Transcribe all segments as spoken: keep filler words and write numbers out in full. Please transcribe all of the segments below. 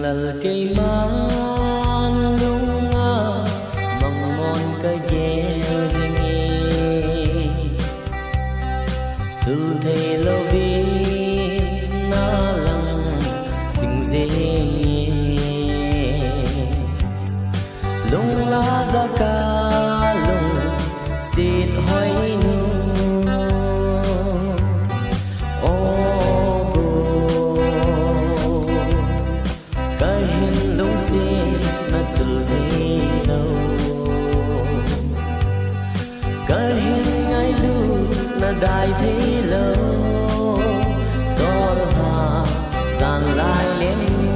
lal cây man lung a mong mon cái ghé zingi chul thei lo vi na lang sing dê lung la za ca lung xịt hoài nu chul thei lâu cái hình ai lu na đại thei lâu cho hà gian lai Lengnu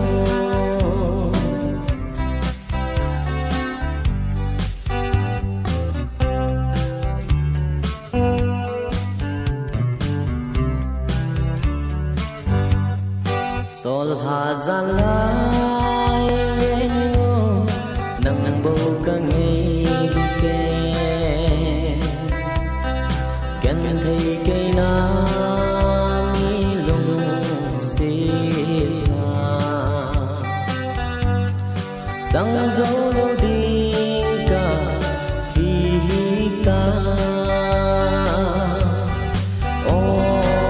cho hà gian lai nang bầu ca nghe kê gan thấy cây na mi lung xịt na sang dấu lô đi ca hi hi ca ô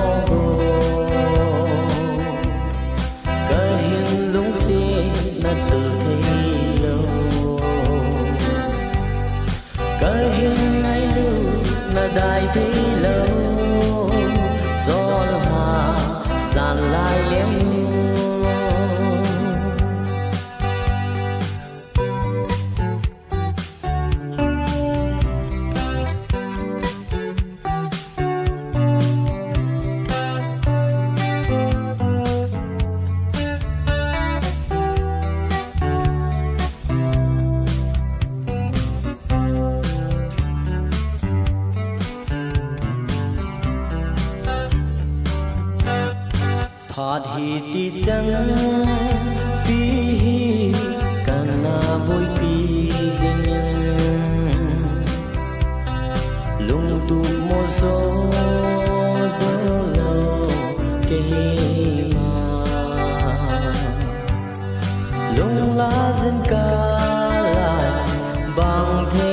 cái hình lung xịt na chul thấy cái hình ai lưu na đại thế lâu cho hà gian lai Lengnu Phật hi ti chăng pi kana bôi pi zeng lung tu mo so so lo ke ma lung la zin ka lai bang the